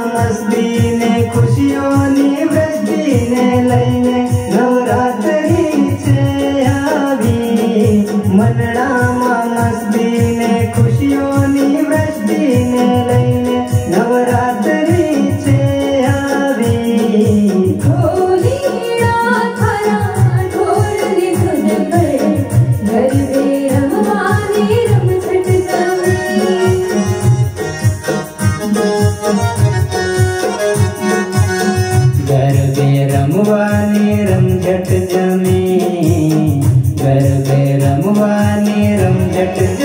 मस्ती ने खुशियों नी वृद्धि ने लईने नवरात्रि छे आवी। मनड़ा मस्ती ने खुशियों नी वृद्धि ने लईने नवरात्रि छे आवी। ढोलीड़ा थारा ढोल नी धुन पर गरबे रमवानी रमझट जमे। गरबे रमवानी रमझट जमे। गरबे रमवानी रमझट जमे।